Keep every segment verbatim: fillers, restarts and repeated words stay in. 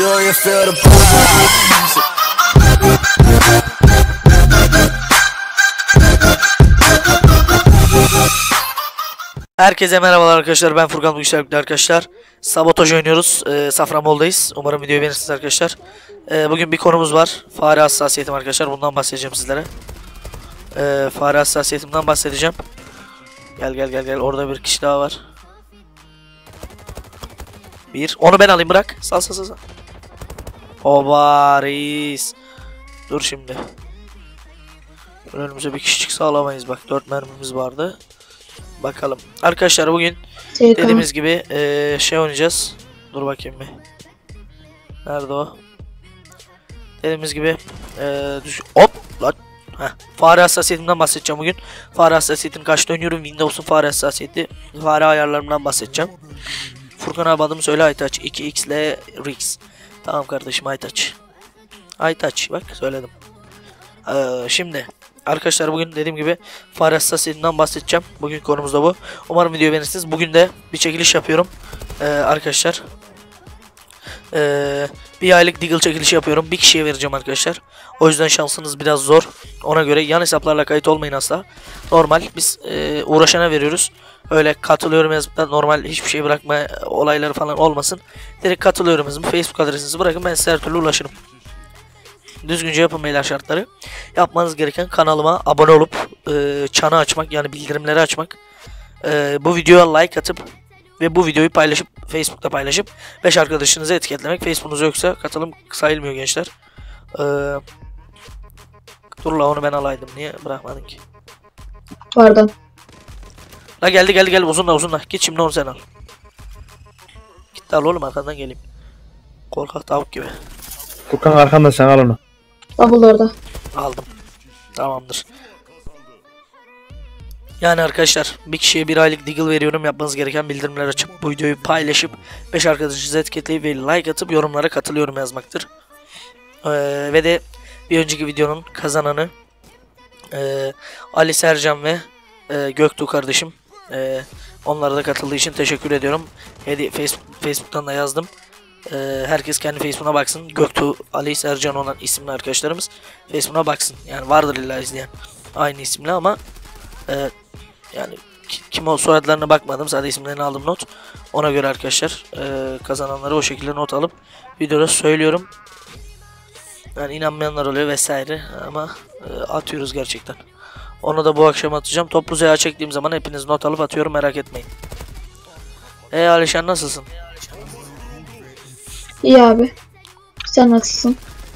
Do you feel the vibes? Herkese merhabalar arkadaşlar, ben Furkan Bugüşerlik'te arkadaşlar. Sabotaj oynuyoruz. Ee, Safranbolu'dayız. Umarım videoyu beğenirsiniz arkadaşlar. Ee, bugün bir konumuz var. Fare hassasiyetim arkadaşlar. Bundan bahsedeceğim sizlere. Ee, fare hassasiyetimden bahsedeceğim. Gel gel gel gel. Orada bir kişi daha var. Bir. Onu ben alayım, bırak. Sal sal sal. sal. Oba reis. Dur şimdi. Önümüze bir kişi çıksa alamayız. Bak dört mermimiz vardı. Bakalım. Arkadaşlar bugün Şey, dediğimiz gibi ee, şey oynayacağız. Dur bakayım bir. Nerede o? Dediğimiz gibi ee, düş hop lan. Heh. Fare hassasiyetinden bahsedeceğim bugün. Fare hassasiyetini kaçta oynuyorum? Windows'un fare hassasiyeti. Fare ayarlarımdan bahsedeceğim. Furkan abi adımı söyle. Aytaç iki x ile Rix. Tamam kardeşim, Aytaç. Aytaç bak söyledim. Ee, şimdi arkadaşlar bugün dediğim gibi fare hassasiyetinden bahsedeceğim. Bugün konumuz da bu. Umarım videoyu beğenirsiniz. Bugün de bir çekiliş yapıyorum. Ee, arkadaşlar. Ee, bir aylık Deagle çekilişi yapıyorum. Bir kişiye vereceğim arkadaşlar. O yüzden şansınız biraz zor. Ona göre yan hesaplarla kayıt olmayın asla. Normal biz e, uğraşana veriyoruz. Öyle katılıyorum yazıp da normal hiçbir şey bırakma olayları falan olmasın. Direkt katılıyorum yazın. Facebook adresinizi bırakın, ben size her türlü ulaşırım. Düzgünce yapın beyler şartları. Yapmanız gereken kanalıma abone olup e, çanı açmak, yani bildirimleri açmak. E, bu videoya like atıp ve bu videoyu paylaşıp Facebook'ta paylaşıp beş arkadaşınızı etiketlemek. Facebook'unuz yoksa katılım sayılmıyor gençler. E, dur la, onu ben alaydım. Niye bırakmadın ki? Pardon. La geldi geldi geldi, uzun da uzun da. Git şimdi onu sen al. Git al oğlum, arkandan geleyim. Korkak tavuk gibi. Furkan arkanda, sen al onu. Double orada. Aldım. Tamamdır. Yani arkadaşlar bir kişiye bir aylık Deagle veriyorum. Yapmanız gereken bildirimleri açıp bu videoyu paylaşıp beş arkadaşınızı etiketleyip ve like atıp yorumlara katılıyorum yazmaktır. Ee, ve de bir önceki videonun kazananı e, Ali Sercan ve e, Göktuğ kardeşim. E, onlara da katıldığı için teşekkür ediyorum. Hedi Facebook, Facebook'tan da yazdım. Ee, herkes kendi Facebook'una baksın. Göktuğ, Ali, Sercan olan isimli arkadaşlarımız Facebook'una baksın. Yani vardır illa izleyen aynı isimli ama e, yani kim o soyadlarına bakmadım. Sadece isimlerini aldım not. Ona göre arkadaşlar e, kazananları o şekilde not alıp videoda söylüyorum. Yani inanmayanlar oluyor vesaire ama e, atıyoruz gerçekten. Onu da bu akşam atacağım. Toplu Z A çektiğim zaman hepiniz not alıp atıyorum, merak etmeyin. Eee Alişan nasılsın? İyi abi. Sen nasılsın?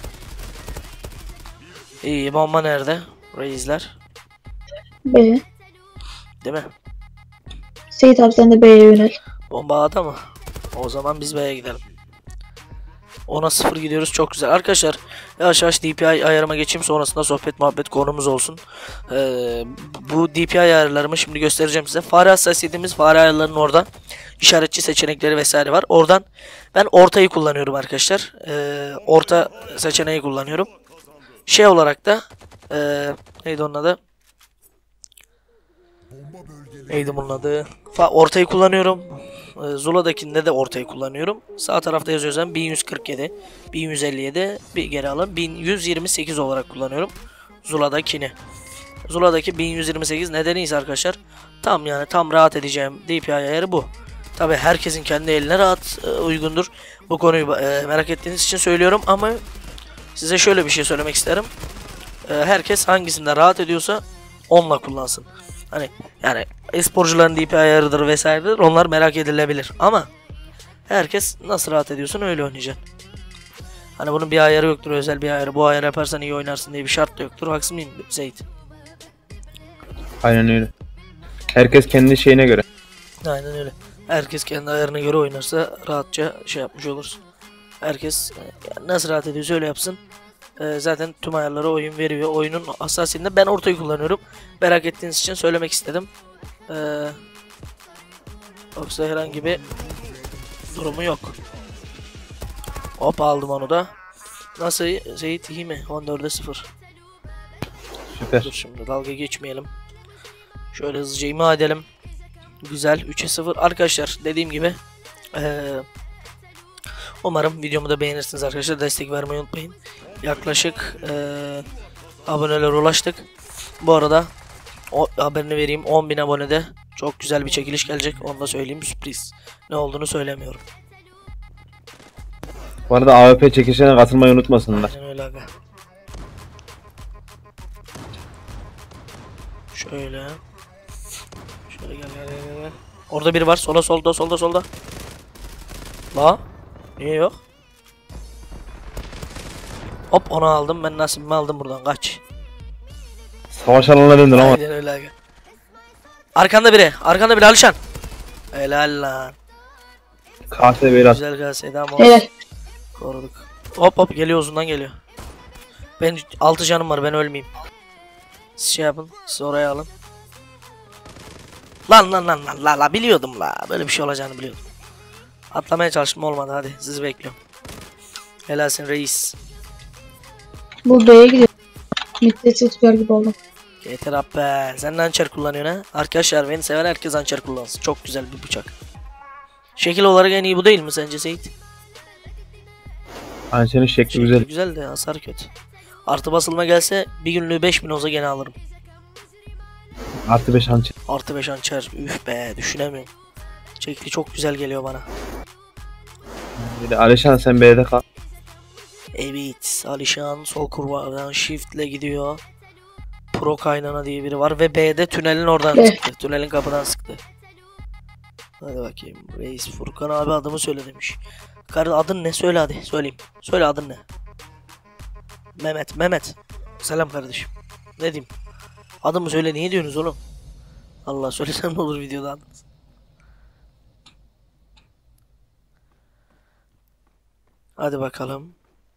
İyi, bomba nerede? Reisler. B. Değil mi? Seyit abi sen de B'ye yönel. Bomba A'da mı? O zaman biz B'ye gidelim. ona sıfır gidiyoruz, çok güzel. Arkadaşlar yavaş yavaş D P I ayarıma geçeyim, sonrasında sohbet muhabbet konumuz olsun. Ee, bu D P I ayarlarımı şimdi göstereceğim size. Fare hassasiyetimiz, fare ayarlarının orada işaretçi seçenekleri vesaire var. Oradan ben ortayı kullanıyorum arkadaşlar. Ee, orta seçeneği kullanıyorum. Şey olarak da ee, neydi onun adı? Neydi bunun adı? Fa ortayı kullanıyorum. Ee, Zula'dakinde de ortayı kullanıyorum. Sağ tarafta yazıyorsam bin yüz kırk yedi, bin yüz elli yedi, bir geri alın, bin yüz yirmi sekiz olarak kullanıyorum Zula'dakini. Zula'daki bin yüz yirmi sekiz nedeni ise arkadaşlar tam, yani tam rahat edeceğim D P I ayarı bu. Tabi herkesin kendi eline rahat e, uygundur. Bu konuyu e, merak ettiğiniz için söylüyorum ama size şöyle bir şey söylemek isterim. E, herkes hangisinde rahat ediyorsa onunla kullansın. Hani yani esporcuların D P I ayarıdır vesairedir, onlar merak edilebilir ama herkes nasıl rahat ediyorsun öyle oynayacaksın. Hani bunun bir ayarı yoktur, özel bir ayarı, bu ayarı yaparsan iyi oynarsın diye bir şart da yoktur. Haksız mıyım Seyit? Aynen öyle. Herkes kendi şeyine göre. Aynen öyle. Herkes kendi ayarına göre oynarsa rahatça şey yapmış olursun. Herkes yani nasıl rahat ediyorsa öyle yapsın. Ee, zaten tüm ayarları oyun veriyor. Oyunun hassasiyetinde ben ortayı kullanıyorum. Merak ettiğiniz için söylemek istedim. Ee, yoksa herhangi bir durumu yok. Hop aldım onu da. Nasıl Seyit, iyi mi? on dörde sıfır. Süper. Dur şimdi dalga geçmeyelim. Şöyle hızlıca ima edelim. Güzel, üçe sıfır. Arkadaşlar dediğim gibi ee, Umarım videomu da beğenirsiniz arkadaşlar. Destek vermeyi unutmayın. Yaklaşık eee abonelere ulaştık. Bu arada o haberini vereyim, on bin abonede çok güzel bir çekiliş gelecek. Onu da söyleyeyim, sürpriz. Ne olduğunu söylemiyorum. Bu arada A W P çekişine katılmayı unutmasınlar. Aynen öyle aga. Şöyle. Şöyle gel gel gel gel. Orada biri var. Sola solda solda solda. La. Niye yok? Hop onu aldım. Ben nasibimi aldım buradan. Kaç. Savaş alanına döndün ama. Aynen öyle aga. Arkanda biri. Arkanda biri Alişan. Helal lan. K S B'yle at. Güzel gelseydi ama Helal. koruduk. Hop hop geliyor, uzundan geliyor. Ben altı canım var, ben ölmeyeyim. Siz şey yapın, siz oraya alın. Lan lan lan lan la la biliyordum la. Böyle bir şey olacağını biliyordum. Atlamaya çalıştım, olmadı, hadi sizi bekliyorum. Helalsin reis. Bu B'ye gidiyor. Mid'de tutuyor gibi oldum. Yeter be. Sen de hançer kullanıyorsun ha. Arkadaşlar beni seven herkes hançer kullansın. Çok güzel bir bıçak. Şekil olarak en iyi bu değil mi sence Seyit? Hani senin şekli Şekli güzel. güzel de hasar kötü. Artı basılma gelse bir günlüğü beş bin olsa gene alırım. Artı beş hançer. Artı beş hançer. Üf be, düşünemiyorum. Şekli çok güzel geliyor bana. Bir de Alişan sen B'de kal. Evet, Alişan sol kurbadan shiftle gidiyor. Pro kaynana diye biri var ve B'de tünelin oradan B. sıktı. Tünelin kapıdan sıktı. Hadi bakayım. Reis Furkan abi adımı söyle demiş. Karı adın ne? Söyle hadi. Söyleyeyim. Söyle adın ne? Mehmet. Mehmet. Selam kardeşim. Ne diyeyim? Adımı söyle. Niye diyorsunuz oğlum? Allah söylesem ne olur videoda adınız. Hadi bakalım.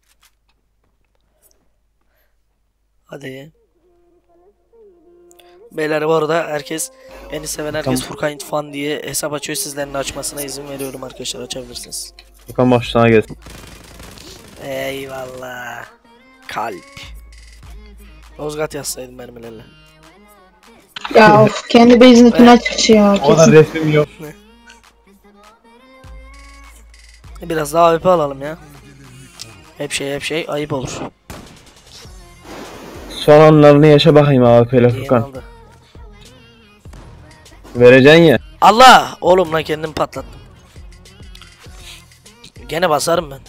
Hadi. Beyler bu arada herkes, beni seven herkes Tamam. Furkan Fan diye hesap açıyor. Sizlerin de açmasına izin veriyorum arkadaşlar, açabilirsiniz. Bakalım bak sana gelsin. Eyvallah. Kalp. Yozgat yazsaydım mermilerle. Ya of, kendi base'inde tünel çıkışı ya. O da Kesin. resmim yok. Biraz daha A W P alalım ya. Hep şey hep şey ayıp olur. Son anlarını yaşa bakayım A W P'yle Diyen Furkan. aldı. Vereceksin ya. Allah! Oğlum lan kendimi patlattım. Gene basarım ben.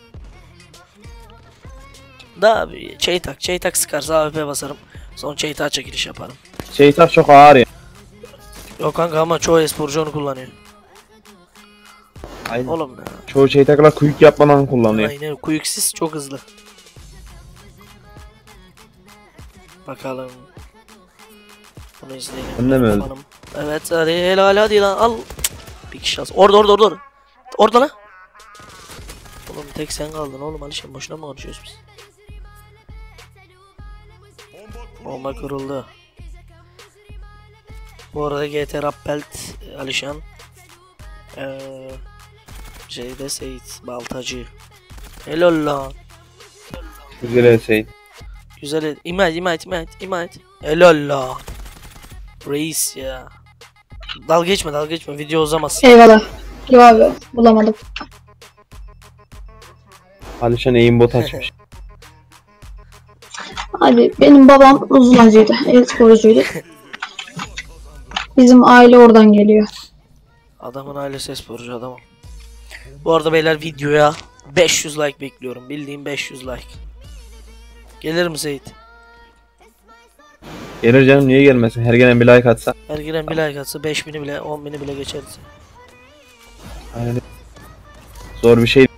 Da bir çeytak, çeytak sıkarsa A W P basarım. Son çeytağa çekiliş yaparım. Şeytan çok ağır ya. Yok kanka ama çoğu esporcu onu kullanıyor. Aynen. Oğlum ya. Çoğu şeytaklar kuyuk yapmadan kullanıyor. Aynen, kuyuksiz çok hızlı. Bakalım. Bunu izleyelim. Ben de mi öldüm? Bakalım. Evet hadi helal hadi lan al. Cık, bir kişi az. Orada orada orada. Orada lan. Oğlum tek sen kaldın oğlum, Alişan boşuna mı konuşuyoruz biz? Bomba kuruldu. Bu arada G T Rappelt Alişan. Ee, şeyde Seyit Baltacı. Helal lan. Güzel şey. Güzel. İma et, ima et, ima et, ima et. Helal lan. Reis ya. Dalga geçme, dalga geçme. Video uzamasın. Eyvallah. Yok abi, bulamadım. Alişan aimbot açmış. Abi benim babam uzunacıydı. E-sporcuydu. Bizim aile oradan geliyor. Adamın ailesi esporcu adamım. Bu arada beyler videoya beş yüz like bekliyorum. Bildiğim beş yüz like. Gelir mi Seyit? Gelir canım, niye gelmesin? Her gelen bir like atsa. Her giren bir like atsa beş bini bile on bini bile geçeriz. Aynen. Zor bir şey.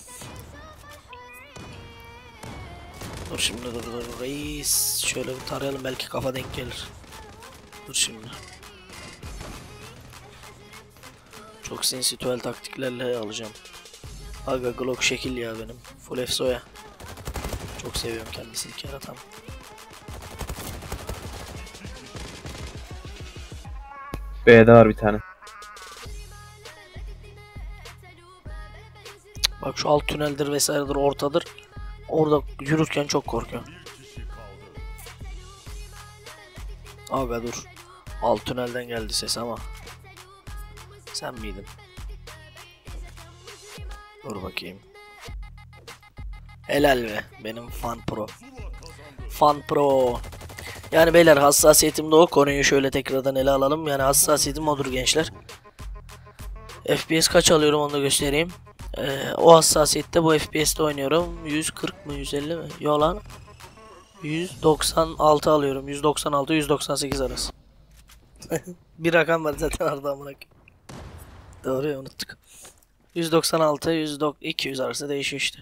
Dur şimdi dur dur reis. Şöyle bir tarayalım, belki kafa denk gelir. Dur şimdi. Çok sensitüel taktiklerle alacağım. Aga Glock şekil ya benim. Full Efso'ya. Çok seviyorum kendisini, keratan. B'de var bir tane. Bak şu alt tüneldir vesairedir, ortadır. Orada yürürken çok korkuyorum. Aga dur. Alt tünelden geldi ses ama. Sen miydin? Dur bakayım. Helal be benim Fan Pro. Fan Pro. Yani beyler hassasiyetim de o, konuyu şöyle tekrardan ele alalım. Yani hassasiyetim odur gençler. F P S kaç alıyorum onu da göstereyim. Ee, o hassasiyette bu F P S'te oynuyorum. yüz kırk mı yüz elli mi? Yo lan. yüz doksan altı alıyorum. yüz doksan altı yüz doksan sekiz arası. Bir rakam var zaten arada amına. Doğru ya, unuttuk. yüz doksan altı yüz iki yüz arası değişiyor işte.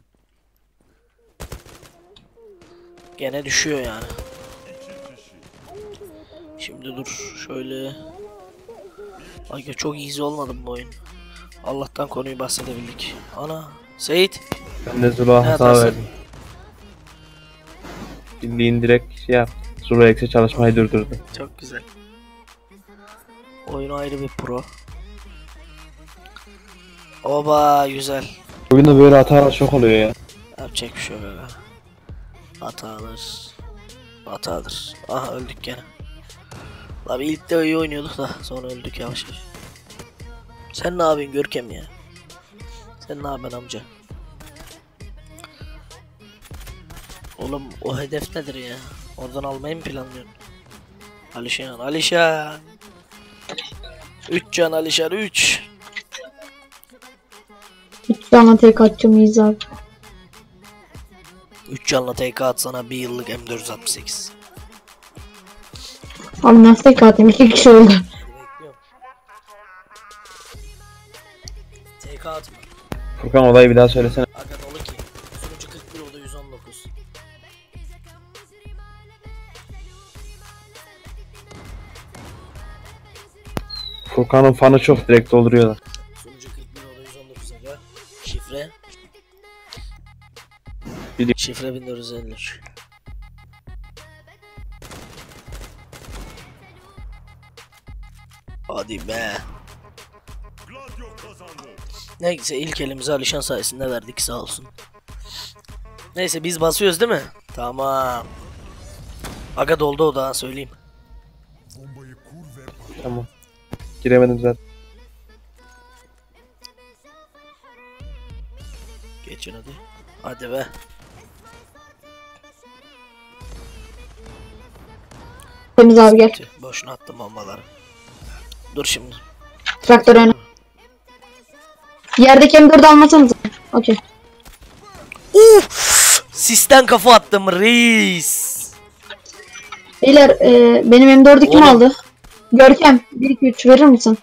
Gene düşüyor yani. Şimdi dur şöyle. Ay çok easy olmadı bu oyun. Allah'tan konuyu bahsedebildik. Ana Seyit. Ben de Zula Ne hata atarsın? verdim. Bildiğin direkt şey yap. Zula X'e çalışmayı durdurdu. Çok güzel. Oyun ayrı bir pro. Oba güzel. Oyunda böyle hatalar çok oluyor ya. Yapacak bir şey yok aga. Hatalar. Hatadır. Aha öldük gene. Abi ilk de iyi oynuyorduk da sonra öldük yavaş yavaş. Sen ne yapıyorsun Görkem ya? Sen ne yapıyorsun amca? Oğlum o hedef nedir ya? Oradan almayı mı planlıyorsun? Alişan, Alişan. üç can Alişan üç. Üç tane tek atacağım iyiyiz abi. üç canla T K atsana bir yıllık M dört altmış sekiz. Abi nasıl tek atayım? İki kişi öldü. Bekliyorum. T K atma. Furkan olayı bir daha söylesene. Aga dolu ki. Sunucu kırk bir oldu yüz on dokuz. Furkan'ın fanı çok direkt dolduruyorlar. Sunucu kırk bir oldu yüz on dokuz aga. Şifre. Biliyorum. Şifre bin dört yüz elli üç. Hadi be. Neyse ilk elimizi Alişan sayesinde verdik sağ olsun. Neyse biz basıyoruz değil mi? Tamam. Aga doldu o daha söyleyeyim. Tamam. Giremedim zaten. Geçin hadi. Hadi be. Temiz abi gel. Tüh, boşuna attım bombaları. Dur şimdi. Traktör öne. Yerdeki M dördü almasanız. Okey. Uf! Sisten kafa attım reis. Beyler e, benim M dördü kim Oğlum. aldı? Görkem bir iki üç verir misin?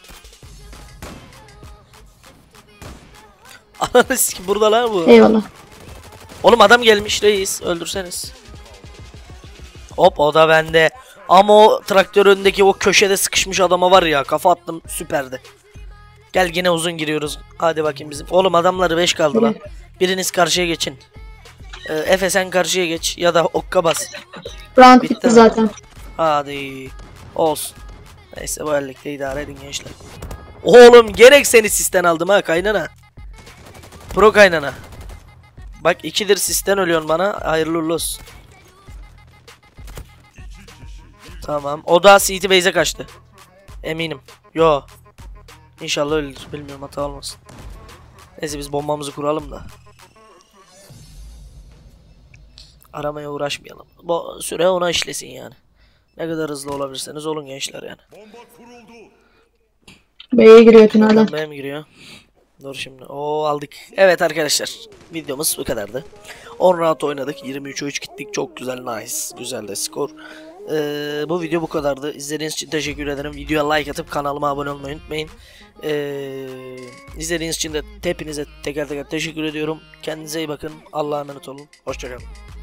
Ananı sikim burada lan bu. Eyvallah. Oğlum adam gelmiş reis. Öldürseniz. Hop o da bende. Ama o traktör önündeki o köşede sıkışmış adama var ya, kafa attım süperdi. Gel yine uzun giriyoruz. Hadi bakayım bizim. Oğlum adamları beş kaldı lan. Biriniz karşıya geçin. Ee, Efe sen karşıya geç ya da okka bas. Round Bitti bitti mi? zaten. Hadi. Olsun. Neyse bu ellikte idare edin gençler. Oğlum gerek seni sisten aldım ha kaynana. Pro kaynana. Bak ikidir sisten ölüyorsun bana. Hayırlı uğurlu olsun. Tamam. O da City Base'e kaçtı. Eminim. Yo. İnşallah öyledir. Bilmiyorum, hata olmasın. Neyse biz bombamızı kuralım da. Aramaya uğraşmayalım. Bu süre ona işlesin yani. Ne kadar hızlı olabilirseniz olun gençler yani. B'ye giriyor tünelden. B'ye mi giriyor? Dur şimdi. Oo aldık. Evet arkadaşlar. Videomuz bu kadardı. on round oynadık. yirmi üçe üç gittik. Çok güzel. Nice. Güzel de skor. Ee, bu video bu kadardı. İzlediğiniz için teşekkür ederim. Videoya like atıp kanalıma abone olmayı unutmayın. Ee, izlediğiniz için de hepinize teker teker teşekkür ediyorum. Kendinize iyi bakın. Allah'a emanet olun. Hoşçakalın.